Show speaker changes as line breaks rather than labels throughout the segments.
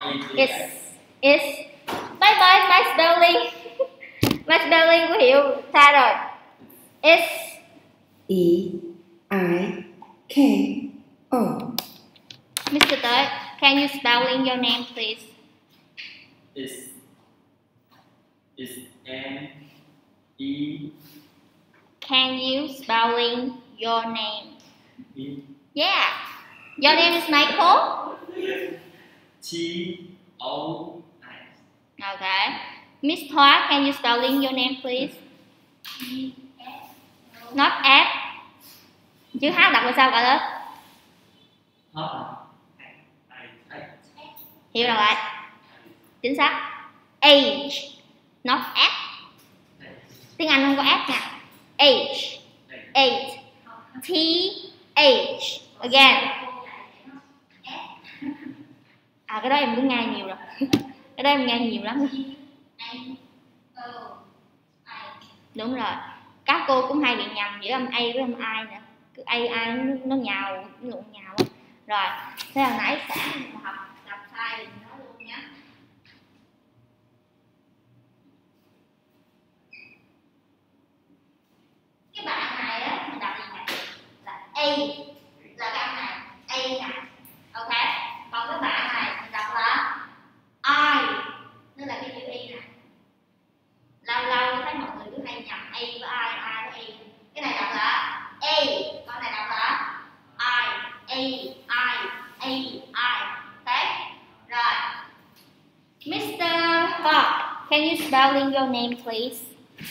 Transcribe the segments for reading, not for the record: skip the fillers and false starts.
Is. Bye bye, my spelling. My spelling của Hiệu sai rồi. Is.
E-I-K-O.
Mr. Tới, can you spelling your name, please?
Is N-E.
Can you spelling your name?
E.
Yeah. Your name is Michael?
T-O-I.
Okay. Miss Thoa, can you spelling your name, please? Not F. Chữ H đọc là sao gọi đó? Hiểu đọc lại. Chính xác. Age. Not F. Tiếng Anh không có F nha. Age. 8. T-H. Again. À cái đó em cũng nghe nhiều rồi. Cái đó em nghe nhiều lắm. Đúng rồi. Các cô cũng hay bị nhầm giữa âm A với âm I nữa. Cứ A nó nhào, nó lộn nhào. Rồi, thế hồi nãy sẽ học đọc sai thì nói luôn nhé. Cái bạn này á, mình đọc gì này? Là A, là cái âm này, A này. Ok. Còn cái bạn này mình đọc là I, nó là cái chữ Y này. Lâu lâu thấy mọi người cứ hay nhầm A với I với A. Cái này đọc là A, con này đọc là I. Okay. Rồi. Mr. Bob, can you spelling your name, please?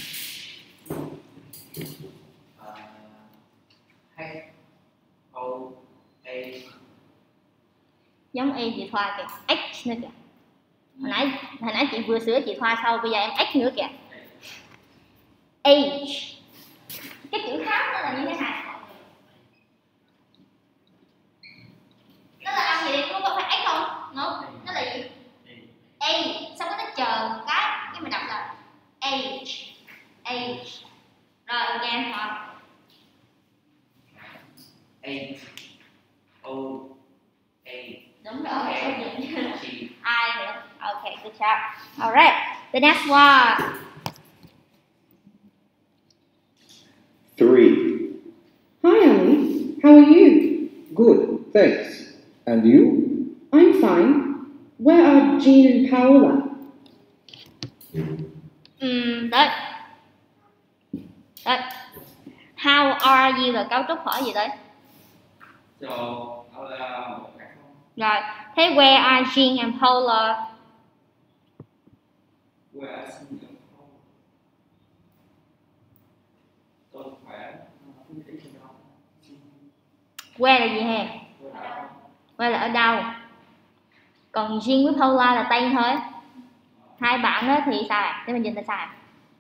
H-O-A.
Giống Y chị Thoa kìa, X nữa kìa. Hồi nãy chị vừa sửa chị Thoa sau, bây giờ em X nữa kìa. Age. Cái chữ khác nó là như thế này. Nó là âm gì? Nó có phải X không? No. Nó là gì? A. Xong rồi nó chờ một cái mình đọc là age. Rồi again thôi.
H-O-A.
Đúng rồi. Ai nữa? Okay, good job. Alright, the next one.
3. Hi, Annie. How are you? Good, thanks. And you? I'm fine. Where are Jean and Paola?
Đấy. How are you là cấu trúc hỏi gì đấy?
Cho là một cách không?
Rồi, thế where are Jean and Paula?
Where are Jean and Paula? Tôi khỏe.
Where là gì hề? Where là ở đâu? Còn Jean với Paula là tên thôi. Hai bạn đó thì sai. Để mình nhìn là sai.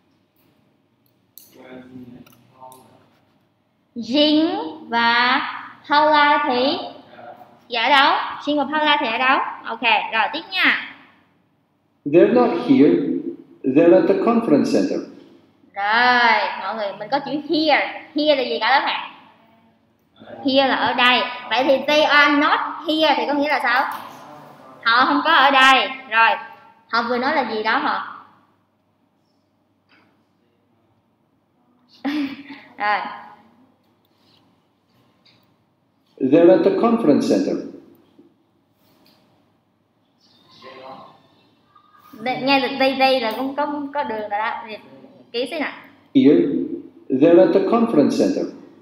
Jean và Paula thì ở đâu? Jean và Paula thì ở đâu? Ok, rồi tiếp nha.
They're not here. They're at the conference center.
Rồi, mọi người mình có chữ here. Here là gì cả lớp hả? Here là ở đây. Vậy thì they are not here thì có nghĩa là sao? Họ không có ở đây. Rồi, họ vừa nói là gì đó hả? Rồi.
They're at the conference center.
Nghe được đây là cũng có đường rồi đó. Kỹ xíu nè.
Here, they're at the conference center.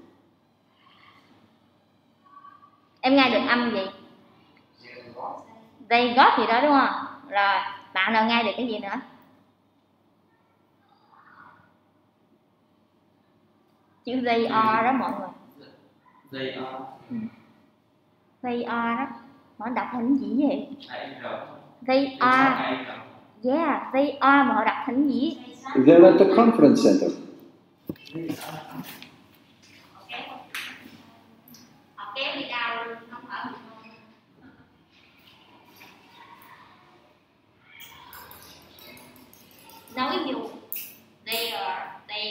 Em nghe được âm gì? They got gì đó đúng không? Rồi, bạn nào nghe được cái gì nữa? Chữ they are đó mọi người.
They are.
They are đó. Họ đọc thành gì vậy? They are. Yeah, they are mà họ đọc thành gì?
They're at the conference center.
Họ kéo đi đâu luôn, không ở được luôn. Nói dù they are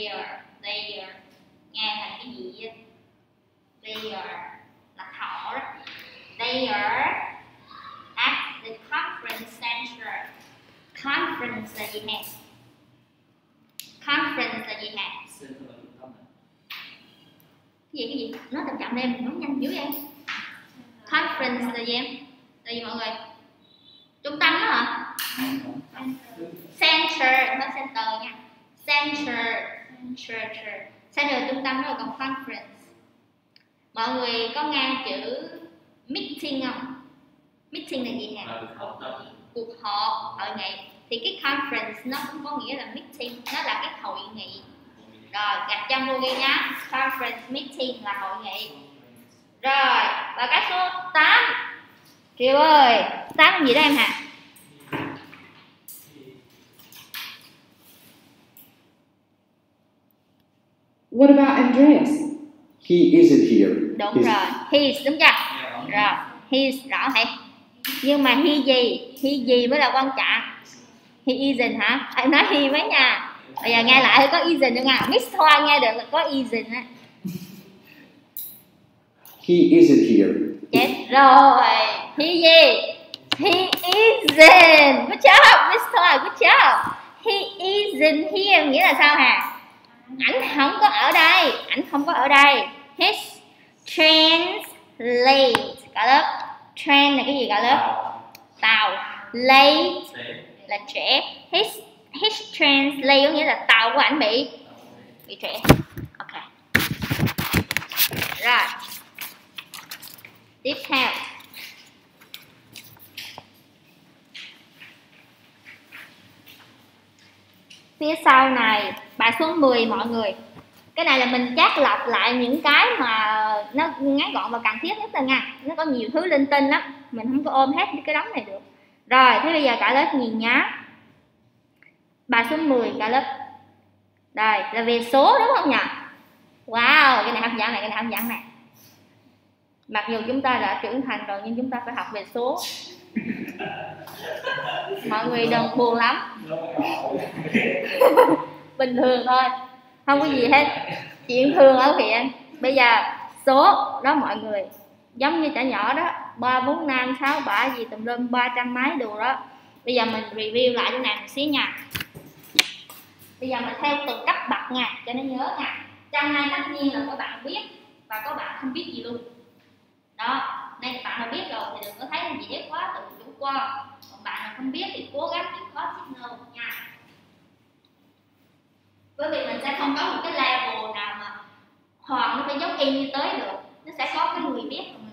nghe thành cái gì vậy? They are là họ đó. They are at the conference là gì hả? Conference là gì hả? Cái gì? Nói chậm chậm em, nói nhanh dữ vậy. Conference là gì em? Là gì mọi người? Trung tâm đó hả? Center, nó center nha. Center là trung tâm đó, còn conference. Mọi người có nghe chữ meeting không? Meeting là gì hả? Cuộc họp, hội nghị. Thì cái conference nó cũng có nghĩa là meeting, nó là cái hội nghị. Rồi, gạch chân vô ghi nhá. Conference meeting là hội nghị. Rồi, và cái số 8. Kiều ơi, 8 gì đó em hả?
What about Andreas? He isn't here.
Đúng rồi, he's đúng chưa? Rồi, he's rõ hả? Nhưng mà he gì mới là quan trọng. He isn't hả? Em nói he với nha. Bây giờ nghe lại có isn't nữa nha. Miss Hoa nghe được là có isn't á.
He isn't here.
Chết rồi. He gì? He isn't. Good job, Miss Hoa, good job. He isn't here nghĩa là sao hả? Ảnh không có ở đây. Ảnh không có ở đây. He's translate. Cả lớp. Train là cái gì cả lớp? Tàu. Late là trễ. His translate có nghĩa là tàu của ảnh bị trễ. Ok. Rồi. Tiếp theo. Phía sau này bài số 10 mọi người. Cái này là mình chát lọc lại những cái mà nó ngắn gọn và cần thiết nhất thôi nha. Nó có nhiều thứ linh tinh lắm, mình không có ôm hết cái đống này được. Rồi, thế bây giờ cả lớp nhìn nhá. Bài số 10 cả lớp. Đây, là về số đúng không nhỉ? Wow, cái này hấp dẫn này, cái này hấp dẫn này. Mặc dù chúng ta đã trưởng thành rồi nhưng chúng ta phải học về số. Mọi người đừng buồn lắm. Bình thường thôi, không có gì hết. Chuyện thường ở viện. Bây giờ số đó mọi người, giống như trẻ nhỏ đó, 3, 4, 5, 6, 7 gì tùm lum 300 mấy đồ đó. Bây giờ mình review lại cái này một xíu nha. Bây giờ mình theo từng cấp bậc nha, cho nó nhớ nha. Trong này tất nhiên là có bạn biết và có bạn không biết gì luôn. Đó, nên các bạn mà biết rồi thì đừng có thấy gì hết quá tự chủ quan. Còn bạn nào không biết thì cố gắng chịu khó signal nha. Bởi vì mình sẽ không có một cái level nào mà hoàn nó phải giống y như tới được. Nó sẽ có cái người biết